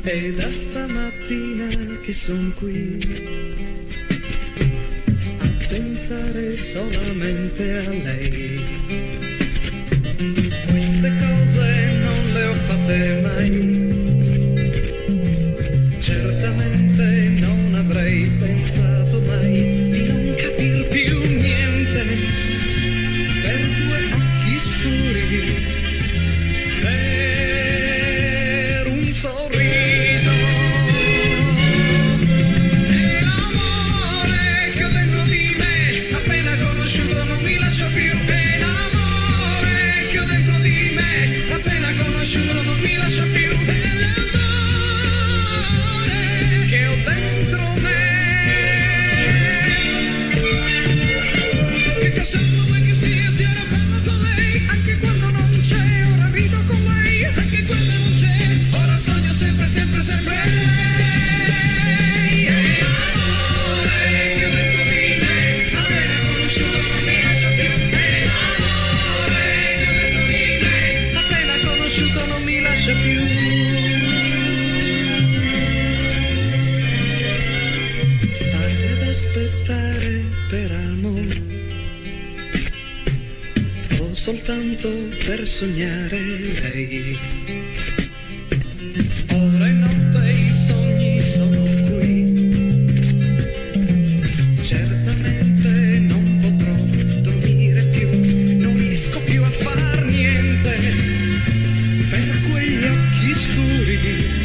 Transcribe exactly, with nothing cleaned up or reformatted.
È da stamattina che son qui a pensare solamente a lei. Queste cose non le ho fatte mai. Certamente non avrei pensato mai di non capir più niente per due occhi scuri, per un sorriso. E l'amore che ho dentro di me, appena conosciuto non mi lascia più. E l'amore che ho dentro di me, appena conosciuto non mi lascia più. Che ho dentro me, che cosa vuoi che sia, se ora parlo con lei, anche quando non c'è, ora rido con lei, anche quando non c'è, ora sogno sempre, sempre, sempre lei. E l'amore che ho dentro di me, appena conosciuto non mi lascia più. E l'amore che ho dentro di me, appena conosciuto non mi lascia più. Stare ad aspettare per amore o soltanto per sognare lei. Ora è notte, i sogni sono qui, certamente non potrò dormire più, non riesco più a far niente per quegli occhi scuri.